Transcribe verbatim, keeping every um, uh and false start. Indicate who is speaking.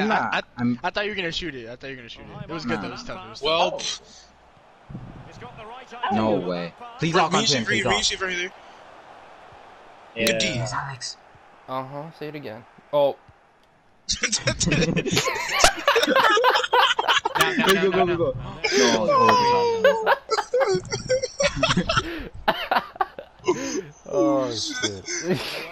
Speaker 1: yeah,
Speaker 2: not.
Speaker 1: I, I,
Speaker 2: I'm.
Speaker 1: I thought you were gonna shoot it. I thought you were gonna shoot it. It was good
Speaker 2: Nah.
Speaker 1: though. It was tough. It was tough.
Speaker 3: Well,
Speaker 2: No way. Please lock onto him. Please lock.
Speaker 3: receive right there.
Speaker 4: Yeah.
Speaker 3: Good D.
Speaker 2: Yes, Alex.
Speaker 5: Uh huh. Say it again. Oh.
Speaker 1: Now, now,
Speaker 2: Go
Speaker 1: now,
Speaker 2: go
Speaker 1: now,
Speaker 2: go
Speaker 1: now.
Speaker 2: go go. No.
Speaker 5: Oh shit.